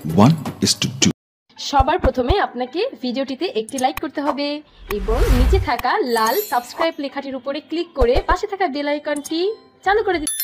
1:2। সবার প্রথমে আপনাকে ভিডিওটিতে একটি লাইক করতে হবে এবং নিচে থাকা লাল সাবস্ক্রাইব লেখাটির উপরে ক্লিক করে পাশে থাকা বেল আইকনটি চালু করে দিন।